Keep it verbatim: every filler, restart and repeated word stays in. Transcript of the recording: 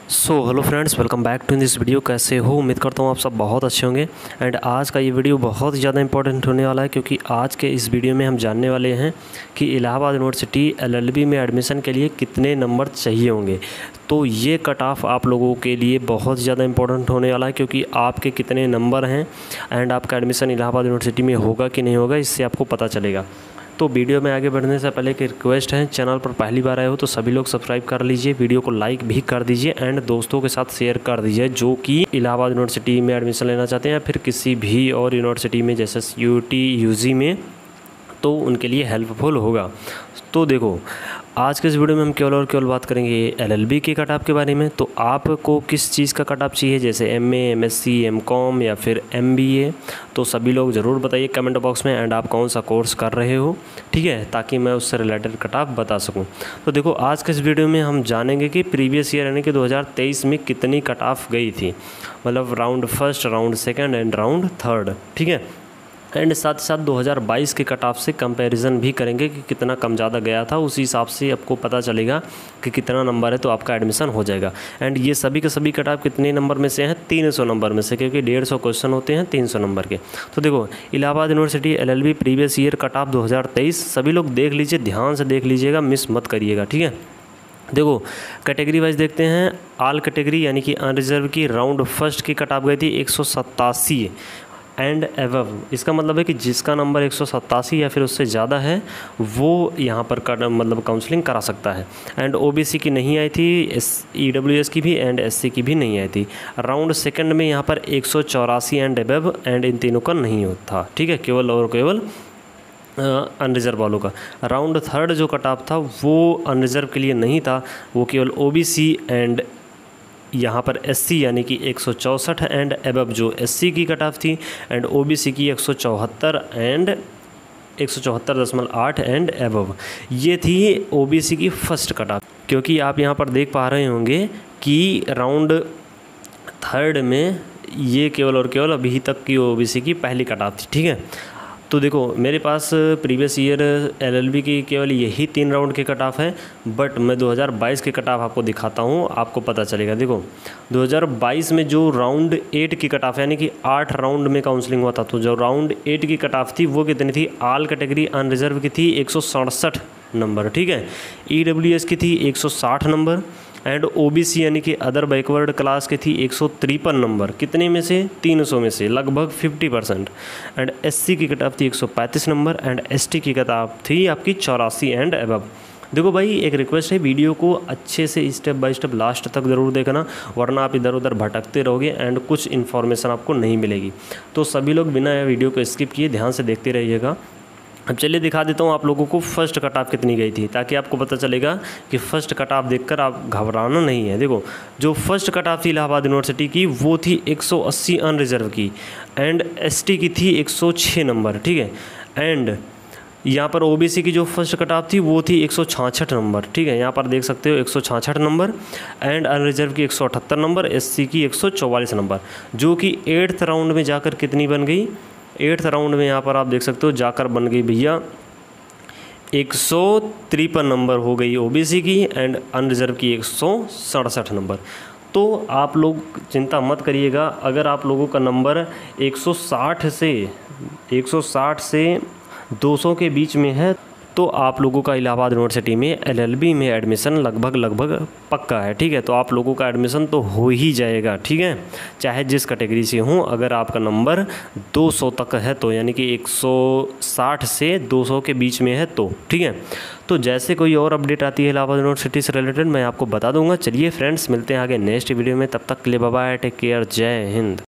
So hello friends, welcome back to this video. कैसे हो? उम्मीद करता हूँ आप सब बहुत अच्छे होंगे। एंड आज का ये वीडियो बहुत ज़्यादा इंपॉर्टेंट होने वाला है, क्योंकि आज के इस वीडियो में हम जानने वाले हैं कि इलाहाबाद यूनिवर्सिटी एलएलबी में एडमिशन के लिए कितने नंबर चाहिए होंगे। तो ये कट ऑफ आप लोगों के लिए बहुत ज़्यादा इंपॉर्टेंट होने वाला है, क्योंकि आपके कितने नंबर हैं एंड आपका एडमिशन इलाहाबाद यूनिवर्सिटी में होगा कि नहीं होगा, इससे आपको पता चलेगा। तो वीडियो में आगे बढ़ने से पहले एक रिक्वेस्ट है, चैनल पर पहली बार आए हो तो सभी लोग सब्सक्राइब कर लीजिए, वीडियो को लाइक भी कर दीजिए एंड दोस्तों के साथ शेयर कर दीजिए जो कि इलाहाबाद यूनिवर्सिटी में एडमिशन लेना चाहते हैं या फिर किसी भी और यूनिवर्सिटी में जैसे यूटी यूजी में, तो उनके लिए हेल्पफुल होगा। तो देखो, आज के इस वीडियो में हम केवल और केवल बात करेंगे एलएलबी के कट ऑफ के बारे में। तो आपको किस चीज़ का कट ऑफ चाहिए, जैसे एमए, एमएससी, एमकॉम या फिर एमबीए, तो सभी लोग ज़रूर बताइए कमेंट बॉक्स में। एंड आप कौन सा कोर्स कर रहे हो, ठीक है, ताकि मैं उससे रिलेटेड कट ऑफ बता सकूं। तो देखो, आज के इस वीडियो में हम जानेंगे कि प्रीवियस ईयर यानी कि दो हज़ार तेईस में कितनी कट ऑफ गई थी, मतलब round first, round second and round third, ठीक है। एंड साथ ही साथ दो हज़ार बाईस के कट ऑफ से कंपैरिजन भी करेंगे कि कितना कम ज़्यादा गया था, उसी हिसाब से आपको पता चलेगा कि कितना नंबर है तो आपका एडमिशन हो जाएगा। एंड ये सभी के सभी कट ऑफ कितने नंबर में से हैं? तीन सौ नंबर में से, क्योंकि डेढ़ सौ क्वेश्चन होते हैं तीन सौ नंबर के। तो देखो, Allahabad University LLB previous year cut off दो हज़ार तेईस, सभी लोग देख लीजिए, ध्यान से देख लीजिएगा, मिस मत करिएगा, ठीक है। देखो, कैटेगरी वाइज देखते हैं। ऑल कैटेगरी यानी कि अनरिजर्व की राउंड फर्स्ट की कट ऑफ गई थी एक सौ सत्तासी एंड एवव। इसका मतलब है कि जिसका नंबर एक सौ सत्तासी या फिर उससे ज़्यादा है वो यहाँ पर कर, मतलब काउंसलिंग करा सकता है। एंड ओबीसी की नहीं आई थी, एस ईडब्ल्यूएस की भी एंड एससी की भी नहीं आई थी। राउंड सेकंड में यहाँ पर एक सौ चौरासी एंड एवव एंड इन तीनों का नहीं होता, ठीक है, केवल और केवल अनरिजर्व वालों का। राउंड थर्ड जो कट ऑफ था वो अनरिजर्व के लिए नहीं था, वो केवल ओबीसी एंड यहाँ पर एससी यानी कि एक सौ चौंसठ एंड एबव जो एससी की कट ऑफ थी, एंड ओबीसी की एक सौ चौहत्तर एंड एक सौ चौहत्तर दशमलव आठ एंड एबव, ये थी ओबीसी की फर्स्ट कट ऑफ। क्योंकि आप यहाँ पर देख पा रहे होंगे कि राउंड थर्ड में ये केवल और केवल अभी तक की ओबीसी की पहली कट ऑफ थी, ठीक है। तो देखो, मेरे पास प्रीवियस ईयर एलएलबी की केवल यही तीन राउंड के कट ऑफ है, बट मैं दो हज़ार बाईस के कट ऑफ आपको दिखाता हूँ, आपको पता चलेगा। देखो, दो हज़ार बाईस में जो राउंड एट की कट ऑफ यानी कि आठ राउंड में काउंसलिंग हुआ था, तो जो राउंड एट की कट ऑफ थी वो कितनी थी? ऑल कैटेगरी अनरिजर्व की थी एक सौ सड़सठ नंबर, ठीक है। ईडब्ल्यूएस की थी एक सौ साठ नंबर एंड ओबीसी यानी कि अदर बैकवर्ड क्लास की थी एक सौ तिरपन नंबर। कितने में से? तीन सौ में से, लगभग पचास परसेंट। एंड एससी की कट ऑफ थी एक सौ पैंतीस नंबर एंड एसटी की कट ऑफ थी आपकी चौरासी एंड एबव। देखो भाई, एक रिक्वेस्ट है, वीडियो को अच्छे से स्टेप बाय स्टेप लास्ट तक ज़रूर देखना, वरना आप इधर उधर भटकते रहोगे एंड कुछ इन्फॉर्मेशन आपको नहीं मिलेगी। तो सभी लोग बिना वीडियो को स्किप किए ध्यान से देखते रहिएगा। अब चलिए दिखा देता हूँ आप लोगों को फर्स्ट कट ऑफ कितनी गई थी, ताकि आपको पता चलेगा कि फ़र्स्ट कट ऑफ देखकर आप घबराना नहीं है। देखो, जो फर्स्ट कट ऑफ थी इलाहाबाद यूनिवर्सिटी की वो थी एक सौ अस्सी अनरिजर्व की एंड एसटी की थी एक सौ छह नंबर, ठीक है। एंड यहाँ पर ओबीसी की जो फर्स्ट कट ऑफ थी वो थी एक सौ छियासठ नंबर, ठीक है, यहाँ पर देख सकते हो एक सौ छियासठ नंबर एंड अनरिजर्व की एक सौ अठहत्तर नंबर, एससी की एक सौ चौवालीस नंबर, जो कि एट्थ राउंड में जाकर कितनी बन गई? एट्थ राउंड में यहाँ पर आप देख सकते हो जाकर बन गई भैया एक सौ तिरपन नंबर हो गई ओबीसी की एंड अनरिजर्व की एक सौ सड़सठ नंबर। तो आप लोग चिंता मत करिएगा, अगर आप लोगों का नंबर एक सौ साठ से एक सौ साठ से दो सौ के बीच में है तो आप लोगों का इलाहाबाद यूनिवर्सिटी में एलएलबी में एडमिशन लगभग लगभग पक्का है, ठीक है। तो आप लोगों का एडमिशन तो हो ही जाएगा, ठीक है, चाहे जिस कैटेगरी से हो। अगर आपका नंबर दो सौ तक है तो, यानी कि एक सौ साठ से दो सौ के बीच में है तो, ठीक है। तो जैसे कोई और अपडेट आती है इलाहाबाद यूनिवर्सिटी से रिलेटेड मैं आपको बता दूंगा। चलिए फ्रेंड्स, मिलते हैं आगे नेक्स्ट वीडियो में, तब तक के लिए बाय बाय, टेक केयर, जय हिंद।